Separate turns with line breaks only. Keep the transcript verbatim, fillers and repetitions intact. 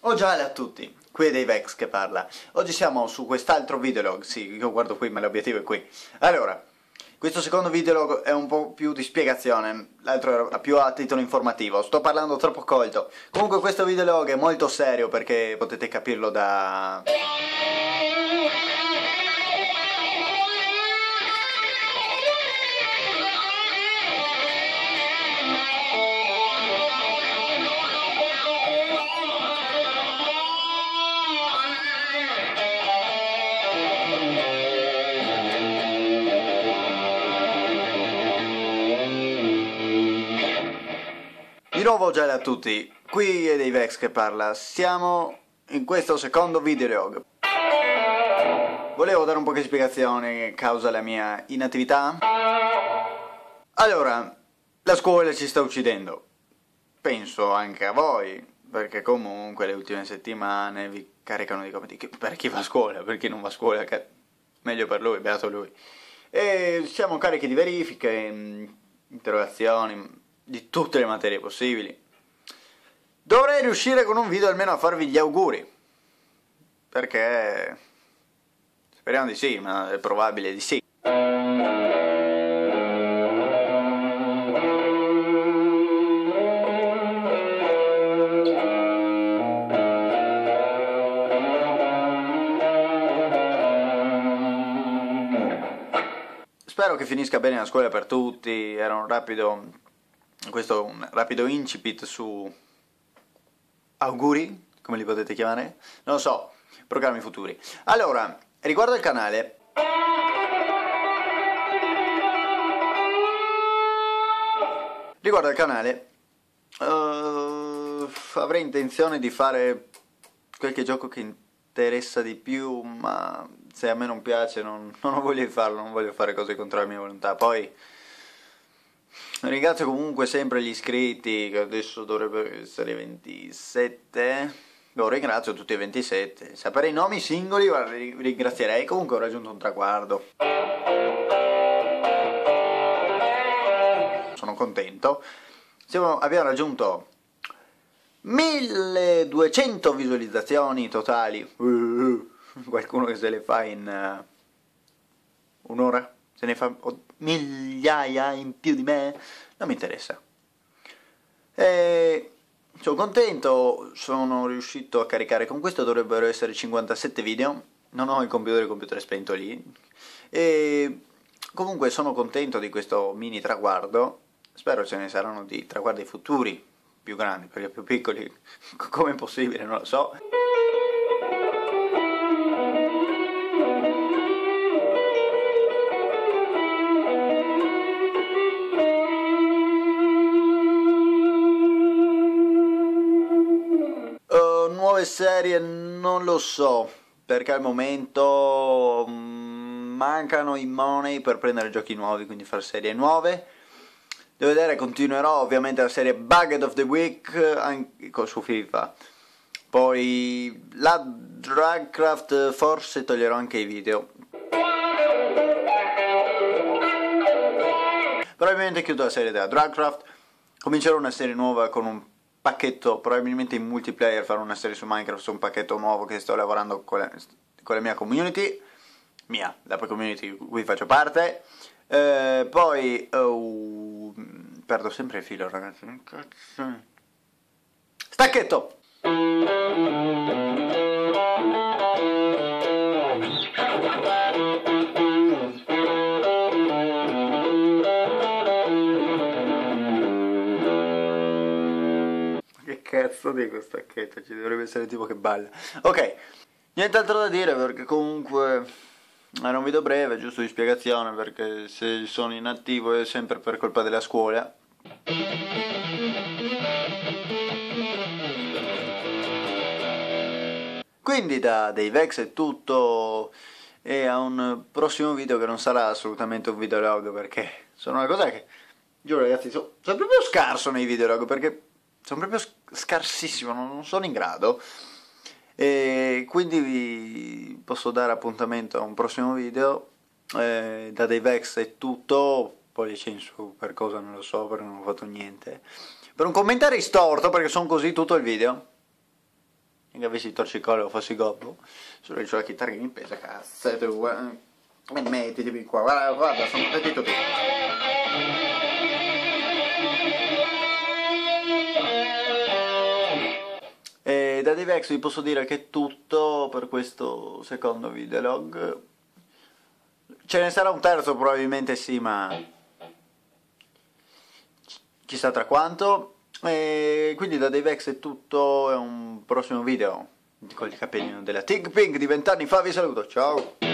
Oh già a tutti, qui è Davex che parla. Oggi siamo su quest'altro videolog, sì, io guardo qui ma l'obiettivo è qui. Allora, questo secondo videolog è un po' più di spiegazione, l'altro era più a titolo informativo, sto parlando troppo colto. Comunque questo videolog è molto serio perché potete capirlo da... Di nuovo ciao a tutti, qui è Davex che parla, siamo in questo secondo videolog. Volevo dare un po' di spiegazione causa la mia inattività. Allora, la scuola ci sta uccidendo, penso anche a voi, perché comunque le ultime settimane vi caricano di compiti, per chi va a scuola, per chi non va a scuola, meglio per lui, beato lui. E siamo carichi di verifiche, interrogazioni, di tutte le materie possibili. Dovrei riuscire con un video almeno a farvi gli auguri, perché speriamo di sì, ma è probabile di sì. Spero che finisca bene la scuola per tutti. Era un rapido questo è un rapido incipit su auguri, come li potete chiamare? Non lo so, programmi futuri. Allora, riguardo il canale, riguardo il canale, uh, avrei intenzione di fare qualche gioco che interessa di più, ma se a me non piace non, non voglio farlo, non voglio fare cose contro la mia volontà. Poi ringrazio comunque sempre gli iscritti, che adesso dovrebbero essere ventisette. No, ringrazio tutti e ventisette. Sapere i nomi singoli vi ringrazierei. Comunque ho raggiunto un traguardo. Sono contento. Siamo, abbiamo raggiunto milleduecento visualizzazioni totali. Uh, qualcuno che se le fa in uh, un'ora? Se ne fa migliaia in più di me, non mi interessa. E sono contento, sono riuscito a caricare con questo, dovrebbero essere cinquantasette video, non ho il computer, il computer è spento lì. E comunque sono contento di questo mini traguardo, spero ce ne saranno di traguardi futuri, più grandi, perché più piccoli, come è possibile, non lo so. Nuove serie non lo so, perché al momento mm, mancano i money per prendere giochi nuovi, quindi fare serie nuove. Devo vedere, continuerò ovviamente la serie Bugged of the Week anche su FIFA. Poi la Dragcraft forse toglierò anche i video. Probabilmente chiudo la serie della Dragcraft, comincerò una serie nuova con un pacchetto, probabilmente in multiplayer farò una serie su Minecraft su un pacchetto nuovo che sto lavorando con la, con la mia community, mia, la community di cui faccio parte. Eh, poi oh, perdo sempre il filo, ragazzi. Stacchetto! Cazzo di questo stacchetto, ci dovrebbe essere tipo che balla. Ok, nient'altro da dire perché comunque era un video breve, giusto di spiegazione, perché se sono inattivo è sempre per colpa della scuola. Quindi da Davex è tutto, e a un prossimo video che non sarà assolutamente un videolog, perché sono una cosa che, giuro ragazzi, sono, sono proprio scarso nei videolog, perché sono proprio scarsissimo, non sono in grado, e quindi vi posso dare appuntamento a un prossimo video. Eh, da Davex è tutto, pollice in su per cosa non lo so, perché non ho fatto niente, per un commentario storto, perché sono così tutto il video. che avessi il torcicollo o fossi gobbo, solo che c'ho la chitarrina in pesa, cazzo, tu, eh, mettiti qua, guarda, guarda, sono tutti tutti. E da Davex vi posso dire che è tutto per questo secondo videolog. Ce ne sarà un terzo probabilmente, sì, ma chissà tra quanto. E quindi da Davex è tutto, è un prossimo video con il capellino della Tig Pink di vent'anni fa, vi saluto, ciao!